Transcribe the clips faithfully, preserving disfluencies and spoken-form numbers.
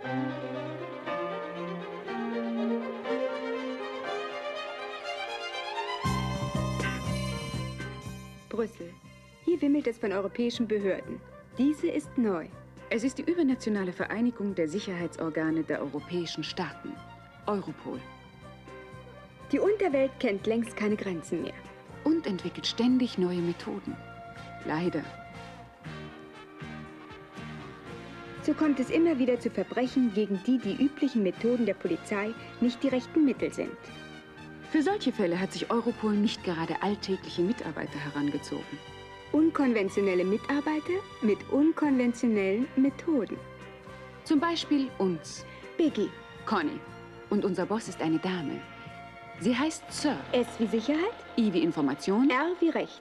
Brüssel. Hier wimmelt es von europäischen Behörden. Diese ist neu. Es ist die übernationale Vereinigung der Sicherheitsorgane der europäischen Staaten, Europol. Die Unterwelt kennt längst keine Grenzen mehr. Und entwickelt ständig neue Methoden. Leider. So kommt es immer wieder zu Verbrechen, gegen die die üblichen Methoden der Polizei nicht die rechten Mittel sind. Für solche Fälle hat sich Europol nicht gerade alltägliche Mitarbeiter herangezogen. Unkonventionelle Mitarbeiter mit unkonventionellen Methoden. Zum Beispiel uns. Biggie. Conny. Und unser Boss ist eine Dame. Sie heißt Sir. S wie Sicherheit. I wie Information. R wie Recht.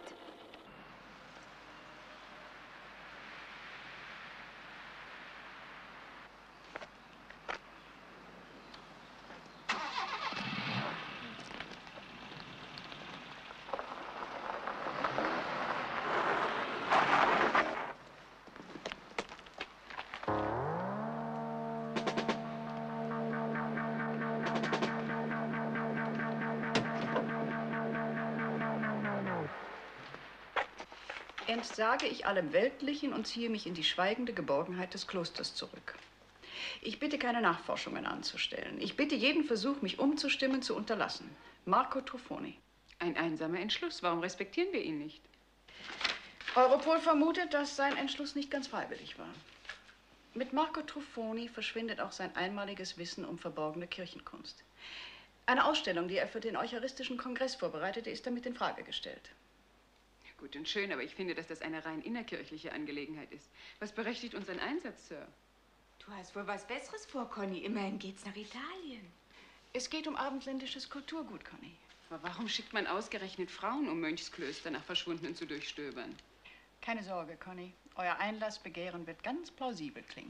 Entsage ich allem Weltlichen und ziehe mich in die schweigende Geborgenheit des Klosters zurück. Ich bitte, keine Nachforschungen anzustellen. Ich bitte, jeden Versuch, mich umzustimmen, zu unterlassen. Marco Truffoni. Ein einsamer Entschluss. Warum respektieren wir ihn nicht? Europol vermutet, dass sein Entschluss nicht ganz freiwillig war. Mit Marco Truffoni verschwindet auch sein einmaliges Wissen um verborgene Kirchenkunst. Eine Ausstellung, die er für den Eucharistischen Kongress vorbereitete, ist damit in Frage gestellt. Gut und schön, aber ich finde, dass das eine rein innerkirchliche Angelegenheit ist. Was berechtigt unseren Einsatz, Sir? Du hast wohl was Besseres vor, Conny. Immerhin geht's nach Italien. Es geht um abendländisches Kulturgut, Conny. Aber warum schickt man ausgerechnet Frauen, um Mönchsklöster nach Verschwundenen zu durchstöbern? Keine Sorge, Conny. Euer Einlassbegehren wird ganz plausibel klingen.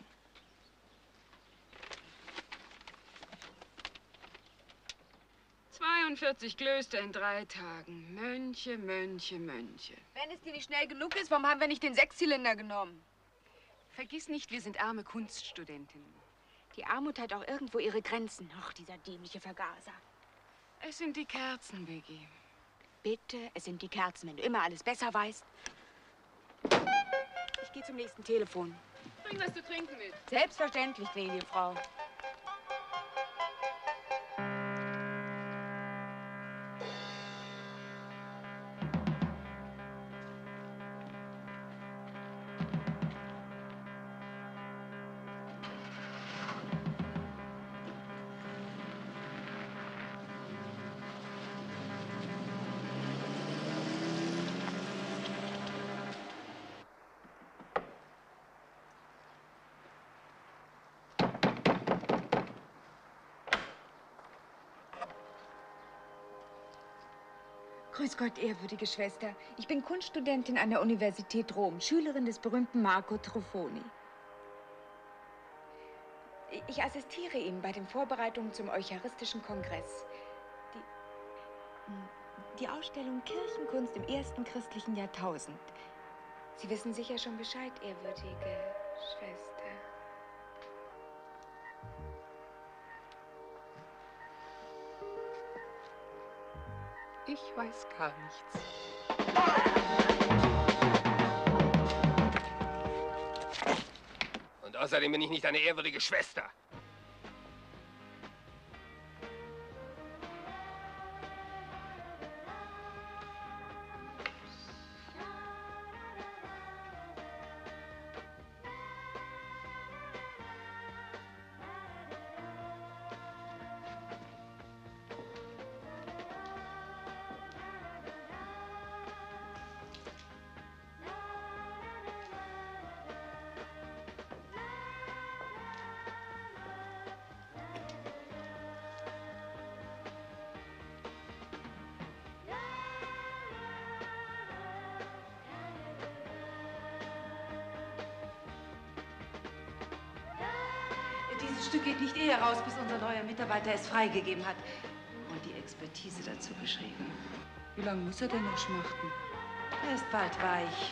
zweiundvierzig Klöster in drei Tagen. Mönche, Mönche, Mönche. Wenn es dir nicht schnell genug ist, warum haben wir nicht den Sechszylinder genommen? Vergiss nicht, wir sind arme Kunststudentinnen. Die Armut hat auch irgendwo ihre Grenzen. Ach, dieser dämliche Vergaser. Es sind die Kerzen, Biggie. Bitte, es sind die Kerzen, wenn du immer alles besser weißt. Ich gehe zum nächsten Telefon. Bring was zu trinken mit. Selbstverständlich, gnädige Frau. Grüß Gott, ehrwürdige Schwester. Ich bin Kunststudentin an der Universität Rom, Schülerin des berühmten Marco Truffoni. Ich assistiere ihm bei den Vorbereitungen zum Eucharistischen Kongress. Die, die Ausstellung Kirchenkunst im ersten christlichen Jahrtausend. Sie wissen sicher schon Bescheid, ehrwürdige Schwester. Ich weiß gar nichts. Und außerdem bin ich nicht deine ehrwürdige Schwester. Dieses Stück geht nicht eher raus, bis unser neuer Mitarbeiter es freigegeben hat. Und die Expertise dazu geschrieben. Wie lange muss er denn noch schmachten? Er ist bald weich.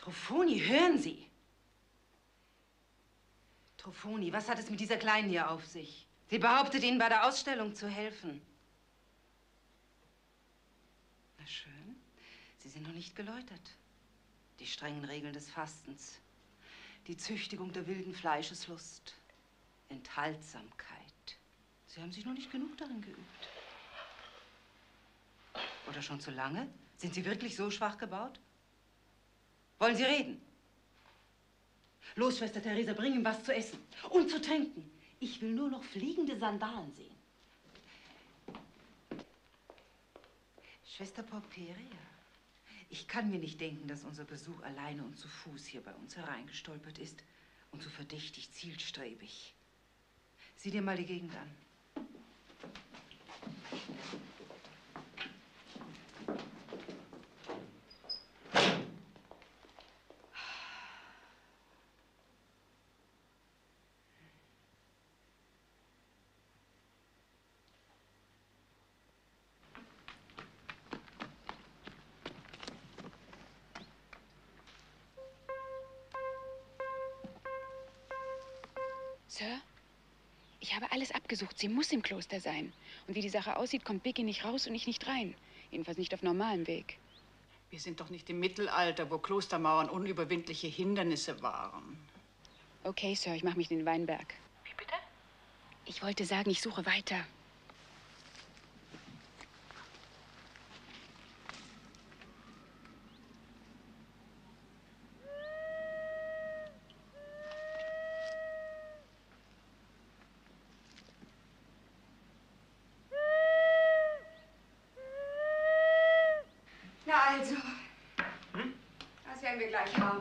Truffoni, hören Sie! Truffoni, was hat es mit dieser Kleinen hier auf sich? Sie behauptet, Ihnen bei der Ausstellung zu helfen. Na schön, Sie sind noch nicht geläutert. Die strengen Regeln des Fastens, die Züchtigung der wilden Fleischeslust, Enthaltsamkeit. Sie haben sich noch nicht genug darin geübt. Oder schon zu lange? Sind Sie wirklich so schwach gebaut? Wollen Sie reden? Los, Schwester Theresa, bring ihm was zu essen und zu trinken. Ich will nur noch fliegende Sandalen sehen. Schwester Pauperia, ich kann mir nicht denken, dass unser Besuch alleine und zu Fuß hier bei uns hereingestolpert ist und so verdächtig zielstrebig. Sieh dir mal die Gegend an. Sir, ich habe alles abgesucht. Sie muss im Kloster sein. Und wie die Sache aussieht, kommt Biggie nicht raus und ich nicht rein. Jedenfalls nicht auf normalem Weg. Wir sind doch nicht im Mittelalter, wo Klostermauern unüberwindliche Hindernisse waren. Okay, Sir, ich mache mich in den Weinberg. Wie bitte? Ich wollte sagen, ich suche weiter. Na also, hm? Das werden wir gleich haben.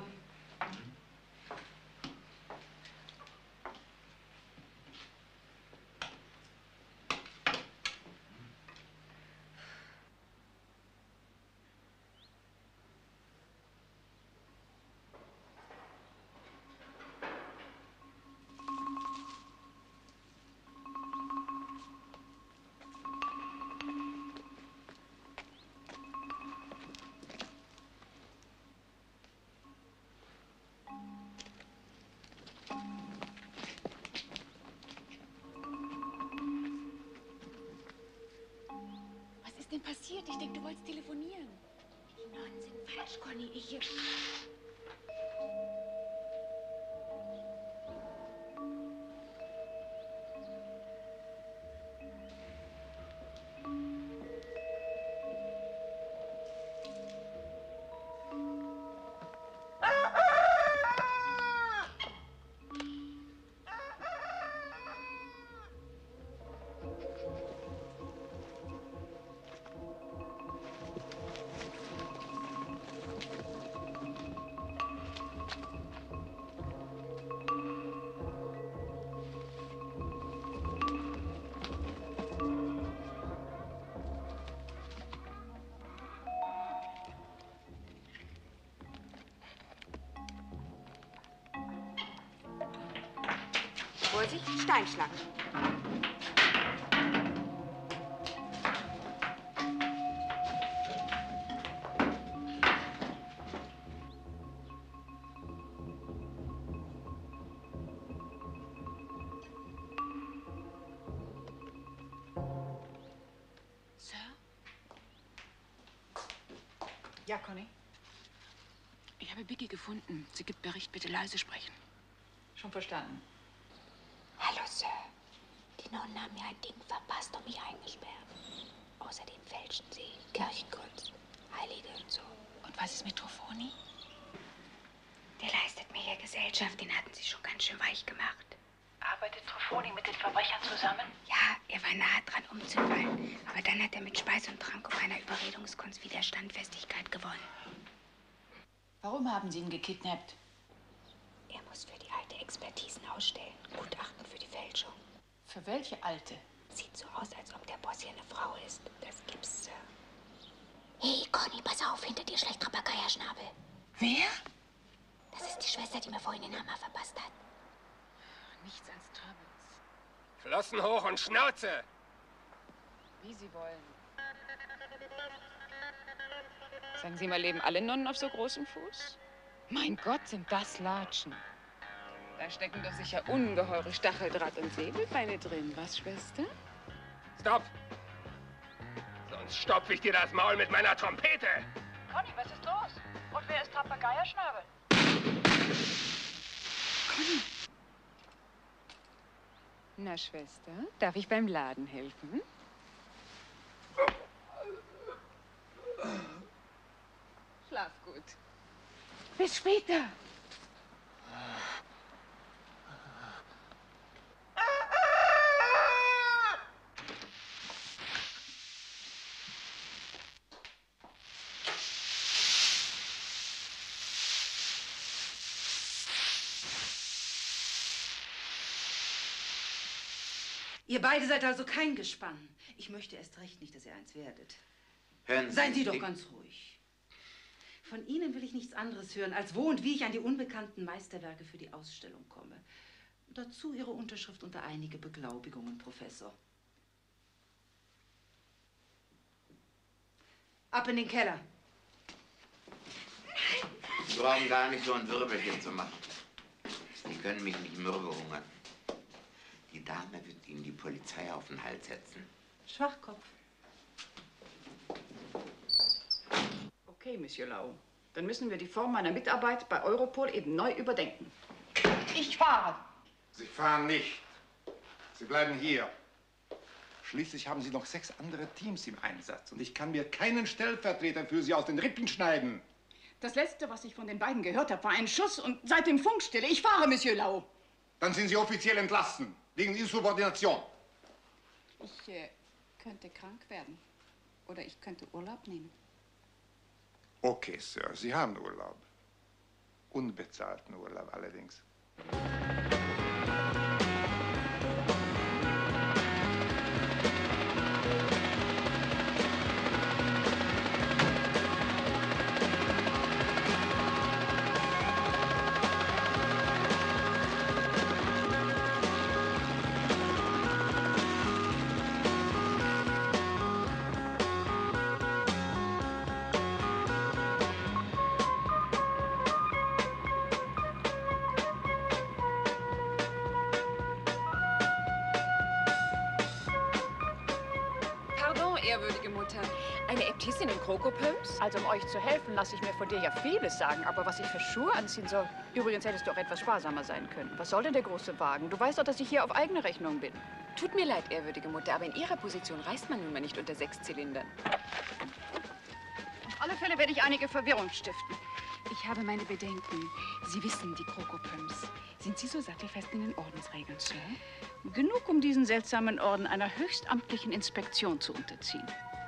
Was ist denn passiert? Ich denke, du wolltest telefonieren. Die Nonnen sind falsch, Conny. Ich... Vorsicht, Steinschlag. Sir? Ja, Conny? Ich habe Biggie gefunden. Sie gibt Bericht, bitte leise sprechen. Schon verstanden. Hallo, Sir. Die Nonnen haben mir ein Ding verpasst und mich eingesperrt. Außerdem fälschen sie Kirchenkunst, Heilige und so. Und was ist mit Truffoni? Der leistet mir hier Gesellschaft, den hatten sie schon ganz schön weich gemacht. Arbeitet Truffoni mit den Verbrechern zusammen? Ja, er war nahe dran umzufallen. Aber dann hat er mit Speis und Trank und einer Überredungskunst wieder Standfestigkeit gewonnen. Warum haben Sie ihn gekidnappt? Er muss für die alte Expertisen ausstellen. Gutachten für die Fälschung. Für welche alte? Sieht so aus, als ob der Boss hier eine Frau ist. Das gibt's, Sir. Hey, Conny, pass auf, hinter dir schlägt Rapakaya-Schnabel. Wer? Das ist die Schwester, die mir vorhin den Hammer verpasst hat. Nichts als Troubles. Flossen hoch und Schnauze! Wie Sie wollen. Sagen Sie mal, leben alle Nonnen auf so großem Fuß? Mein Gott, sind das Latschen. Da stecken doch sicher ungeheure Stacheldraht- und Säbelbeine drin, was, Schwester? Stopp! Sonst stopfe ich dir das Maul mit meiner Trompete! Conny, was ist los? Und wer ist Papageierschnabel? Conny. Na, Schwester, darf ich beim Laden helfen? Schlaf gut. Bis später. Ihr beide seid also kein Gespann. Ich möchte erst recht nicht, dass ihr eins werdet. Hören Sie, Seien Sie ich- doch ganz ruhig. Von Ihnen will ich nichts anderes hören, als wo und wie ich an die unbekannten Meisterwerke für die Ausstellung komme. Dazu Ihre Unterschrift unter einige Beglaubigungen, Professor. Ab in den Keller. Sie brauchen gar nicht so ein Wirbelchen zu machen. Sie können mich nicht mürbe hungern. Die Dame wird Ihnen die Polizei auf den Hals setzen. Schwachkopf. Okay, Monsieur Lau. Dann müssen wir die Form meiner Mitarbeit bei Europol eben neu überdenken. Ich fahre. Sie fahren nicht. Sie bleiben hier. Schließlich haben Sie noch sechs andere Teams im Einsatz. Und ich kann mir keinen Stellvertreter für Sie aus den Rippen schneiden. Das Letzte, was ich von den beiden gehört habe, war ein Schuss und seitdem Funkstille. Ich fahre, Monsieur Lau. Dann sind Sie offiziell entlassen. Wegen Insubordination. Ich äh, könnte krank werden. Oder ich könnte Urlaub nehmen. Okay, Sir. Sie haben Urlaub. Unbezahlten Urlaub allerdings. Pardon, ehrwürdige Mutter. Eine Äbtissin in Krokopöms? Also, um euch zu helfen, lasse ich mir von dir ja vieles sagen. Aber was ich für Schuhe anziehen soll... Übrigens hättest du auch etwas sparsamer sein können. Was soll denn der große Wagen? Du weißt doch, dass ich hier auf eigene Rechnung bin. Tut mir leid, ehrwürdige Mutter, aber in Ihrer Position reist man nun mal nicht unter sechs Zylindern. Auf alle Fälle werde ich einige Verwirrung stiften. Ich habe meine Bedenken. Sie wissen, die Krokopöms. Sind Sie so sattelfest in den Ordensregeln, Sir? Genug, um diesen seltsamen Orden einer höchstamtlichen Inspektion zu unterziehen.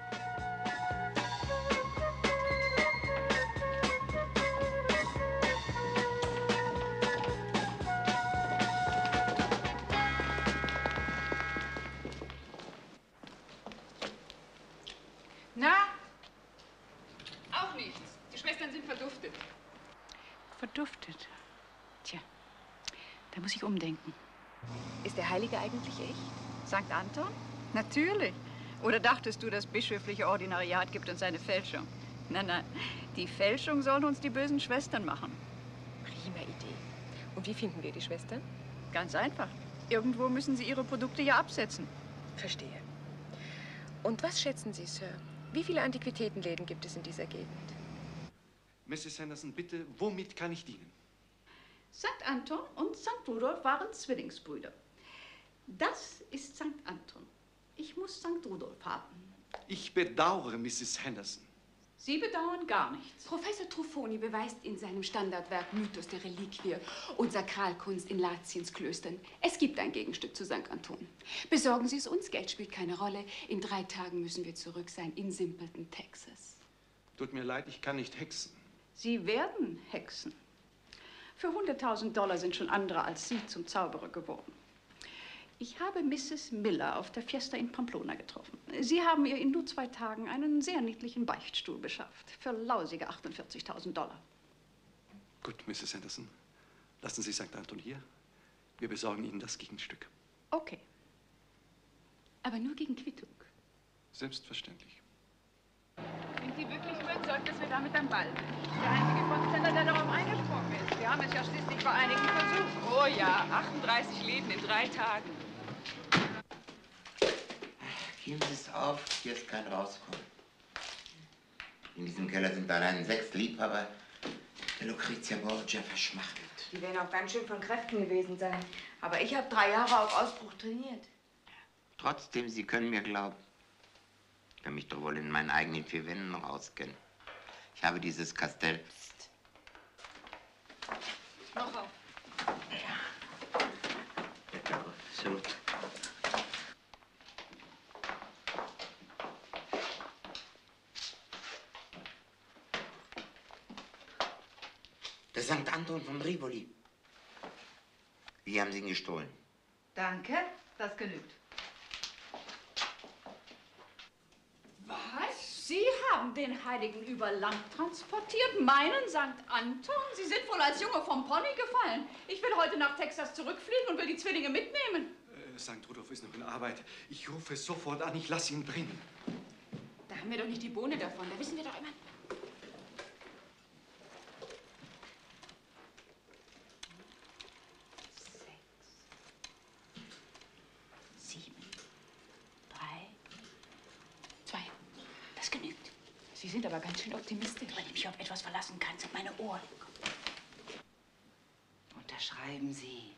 Na? Auch nichts. Die Schwestern sind verduftet. Verduftet. Tja, da muss ich umdenken. Ist der Heilige eigentlich echt? Sankt Anton? Natürlich. Oder dachtest du, das bischöfliche Ordinariat gibt uns eine Fälschung? Nein, nein. Die Fälschung sollen uns die bösen Schwestern machen. Prima Idee. Und wie finden wir die Schwestern? Ganz einfach. Irgendwo müssen sie ihre Produkte ja absetzen. Verstehe. Und was schätzen Sie, Sir? Wie viele Antiquitätenläden gibt es in dieser Gegend? Misses Henderson, bitte, womit kann ich dienen? Sankt Anton und Sankt Rudolf waren Zwillingsbrüder. Das ist Sankt Anton. Ich muss Sankt Rudolf haben. Ich bedauere, Misses Henderson. Sie bedauern gar nichts. Professor Truffoni beweist in seinem Standardwerk Mythos der Reliquie und Sakralkunst in Latiens Klöstern. Es gibt ein Gegenstück zu Sankt Anton. Besorgen Sie es uns, Geld spielt keine Rolle. In drei Tagen müssen wir zurück sein in Simpleton, Texas. Tut mir leid, ich kann nicht hexen. Sie werden hexen. Für hunderttausend Dollar sind schon andere als Sie zum Zauberer geworden. Ich habe Misses Miller auf der Fiesta in Pamplona getroffen. Sie haben ihr in nur zwei Tagen einen sehr niedlichen Beichtstuhl beschafft. Für lausige achtundvierzigtausend Dollar. Gut, Misses Henderson. Lassen Sie Sankt Anton hier. Wir besorgen Ihnen das Gegenstück. Okay. Aber nur gegen Quittung. Selbstverständlich. Sind Sie wirklich überzeugt läuft es wieder mit dem Ball. Der einzige Kunstständler, der darauf eingesprungen ist. Wir haben es ja schließlich vor einigen versucht. Oh ja, achtunddreißig Läden in drei Tagen. Geben Sie es auf, hier ist kein Rauskommen. In diesem Keller sind allein sechs Liebhaber der Lucrezia Borgia verschmachtelt. Die werden auch ganz schön von Kräften gewesen sein. Aber ich habe drei Jahre auf Ausbruch trainiert. Trotzdem, Sie können mir glauben. Ich kann mich doch wohl in meinen eigenen vier Wänden noch auskennen. Ich habe dieses Kastell. Psst. Noch auf. Ja. Ja, so. Der Sankt Anton von Rivoli. Wie haben Sie ihn gestohlen? Danke, das genügt. Was? Sie haben den Heiligen über Land transportiert? Meinen Sankt Anton? Sie sind wohl als Junge vom Pony gefallen. Ich will heute nach Texas zurückfliegen und will die Zwillinge mitnehmen. Äh, Sankt Rudolf ist noch in Arbeit. Ich rufe sofort an, ich lasse ihn bringen. Da haben wir doch nicht die Bohne davon, da wissen wir doch immer. Sie sind aber ganz schön optimistisch. Wenn ich mich auf etwas verlassen kann, sind meine Ohren. Unterschreiben Sie.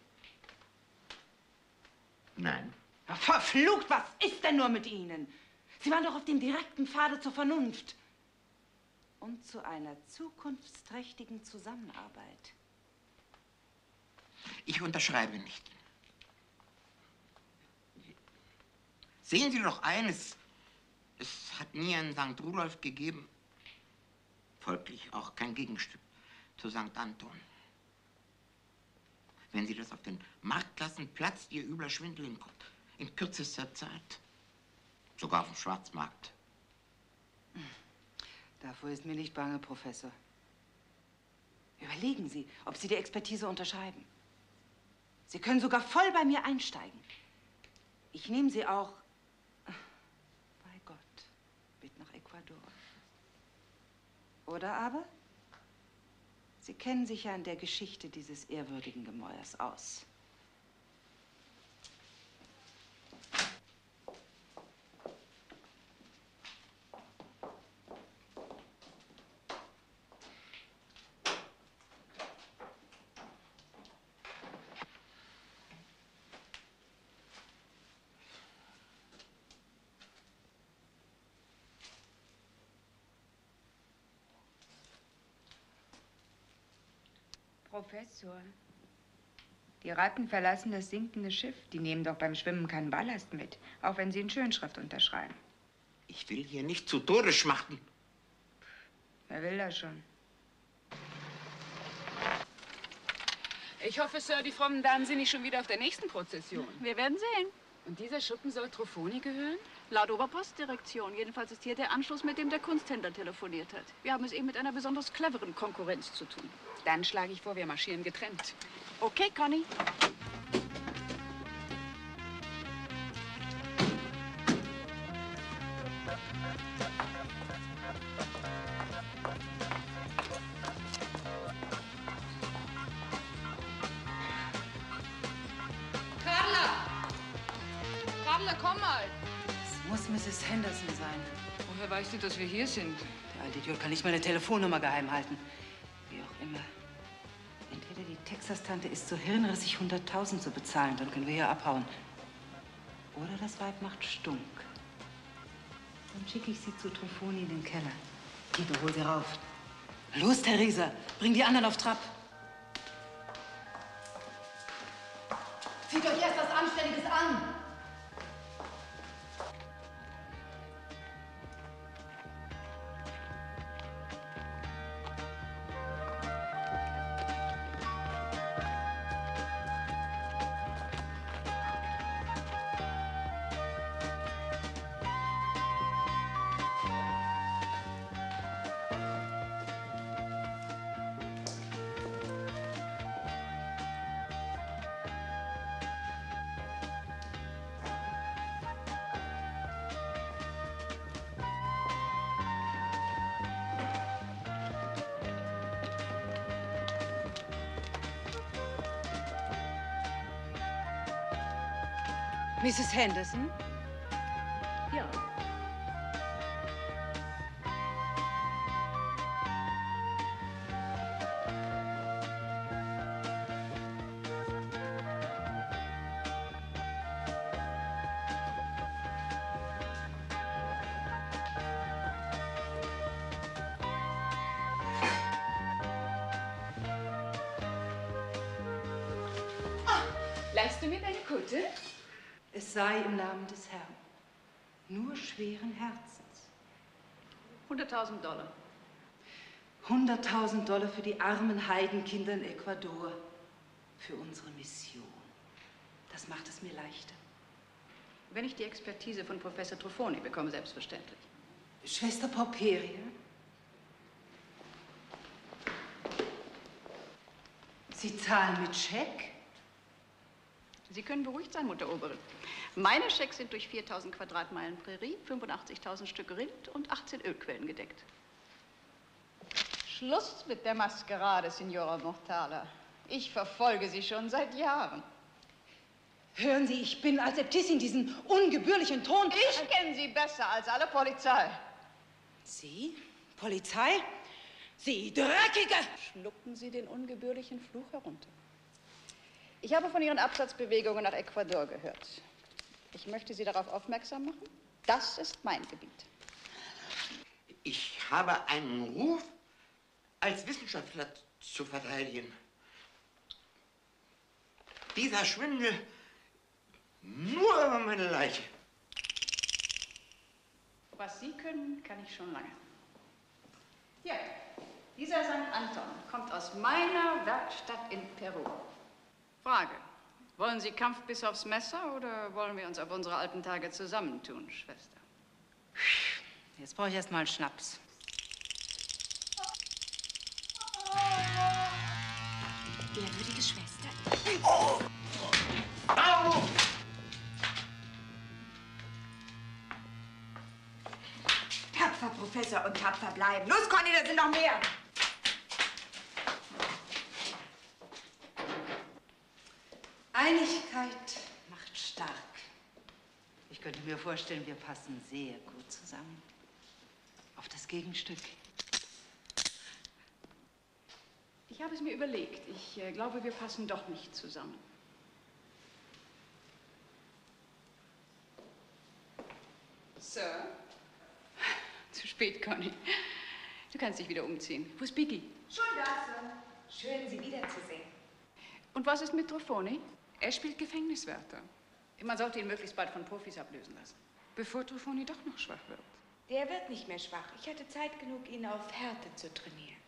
Nein. Ach, verflucht, was ist denn nur mit Ihnen? Sie waren doch auf dem direkten Pfade zur Vernunft. Und zu einer zukunftsträchtigen Zusammenarbeit. Ich unterschreibe nicht. Sehen Sie doch eines. Es hat nie einen Sankt Rudolf gegeben, folglich auch kein Gegenstück zu Sankt Anton. Wenn Sie das auf den Markt lassen, platzt Ihr übler Schwindel in, in kürzester Zeit. Sogar auf dem Schwarzmarkt. Davor ist mir nicht bange, Professor. Überlegen Sie, ob Sie die Expertise unterschreiben. Sie können sogar voll bei mir einsteigen. Ich nehme Sie auch nach Ecuador. Oder aber, Sie kennen sich ja in der Geschichte dieses ehrwürdigen Gemäuers aus. Professor, die Ratten verlassen das sinkende Schiff. Die nehmen doch beim Schwimmen keinen Ballast mit, auch wenn sie in Schönschrift unterschreiben. Ich will hier nicht zu Tode schmachten. Wer will das schon? Ich hoffe, Sir, die frommen Damen sind nicht schon wieder auf der nächsten Prozession. Wir werden sehen. Und dieser Schuppen soll Truffoni gehören? Laut Oberpostdirektion. Jedenfalls ist hier der Anschluss, mit dem der Kunsthändler telefoniert hat. Wir haben es eben mit einer besonders cleveren Konkurrenz zu tun. Dann schlage ich vor, wir marschieren getrennt. Okay, Conny. Carla! Carla, komm mal! Es muss Misses Henderson sein. Woher weißt du, dass wir hier sind? Der alte Idiot kann nicht meine Telefonnummer geheim halten. Wie auch immer. Entweder die Texas-Tante ist so hirnrissig, hunderttausend zu bezahlen, dann können wir hier abhauen. Oder das Weib macht Stunk. Dann schicke ich sie zu Truffoni in den Keller. Tito, hol sie rauf. Los, Theresa, bring die anderen auf Trab. Zieht euch erst was Anständiges an. Misses Henderson? Ja. Leihst du mir deine Kutte? Es sei im Namen des Herrn. Nur schweren Herzens. hunderttausend Dollar. hunderttausend Dollar für die armen Heidenkinder in Ecuador. Für unsere Mission. Das macht es mir leichter. Wenn ich die Expertise von Professor Truffoni bekomme, selbstverständlich. Schwester Pauperia? Sie zahlen mit Scheck? Sie können beruhigt sein, Mutter Oberin. Meine Schecks sind durch viertausend Quadratmeilen Prärie, fünfundachtzigtausend Stück Rind und achtzehn Ölquellen gedeckt. Schluss mit der Maskerade, Signora Mortala. Ich verfolge Sie schon seit Jahren. Hören Sie, ich bin als Äbtissin diesen ungebührlichen Ton... Ich kenne Sie besser als alle Polizei. Sie? Polizei? Sie Dreckige! Schlucken Sie den ungebührlichen Fluch herunter. Ich habe von Ihren Absatzbewegungen nach Ecuador gehört. Ich möchte Sie darauf aufmerksam machen. Das ist mein Gebiet. Ich habe einen Ruf, als Wissenschaftler zu verteidigen. Dieser Schwindel nur über meine Leiche. Was Sie können, kann ich schon lange. Ja, dieser Sankt Anton kommt aus meiner Werkstatt in Peru. Frage, wollen Sie Kampf bis aufs Messer oder wollen wir uns auf unsere alten Tage zusammentun, Schwester? Jetzt brauche ich erst mal einen Schnaps. Ehrwürdige Schwester. Oh! Au! Tapfer, Professor, und tapfer bleiben. Los, Conny, da sind noch mehr. Einigkeit macht stark. Ich könnte mir vorstellen, wir passen sehr gut zusammen. Auf das Gegenstück. Ich habe es mir überlegt. Ich äh, glaube, wir passen doch nicht zusammen. Sir? Zu spät, Conny. Du kannst dich wieder umziehen. Wo ist Biggie? Schon da, Sir. Schön, Sie wiederzusehen. Und was ist mit Truffoni? Er spielt Gefängniswärter, Man sollte ihn möglichst bald von Profis ablösen lassen. bevor Truffoni doch noch schwach wird. Der wird nicht mehr schwach. Ich hatte Zeit genug, ihn auf Härte zu trainieren.